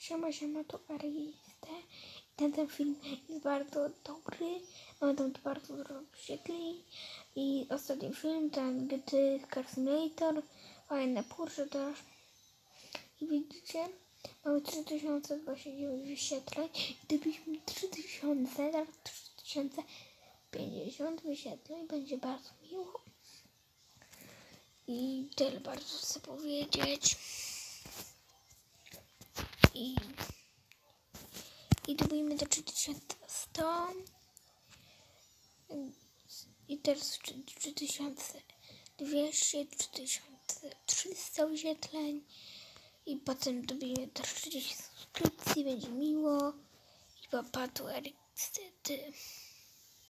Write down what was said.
Siema, to Ariste. Ten film jest bardzo dobry. Mamy tam bardzo dużo wyświetleń. I ostatni film, ten GT Car Simulator, fajne Porsche też. I widzicie, mamy 3029 wyświetleń. Gdybyśmy 3000, teraz 3050 wyświetleń, będzie bardzo miło. I tyle bardzo chcę powiedzieć. I dobijmy do 3100. I teraz 3200, 3300 wyświetleń. I potem dobijmy do 30 subskrypcji, będzie miło. I papa, tu Eryk,